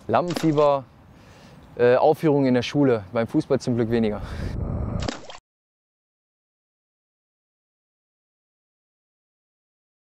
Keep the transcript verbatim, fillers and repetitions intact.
Lampenfieber, äh, Aufführungen in der Schule, beim Fußball zum Glück weniger.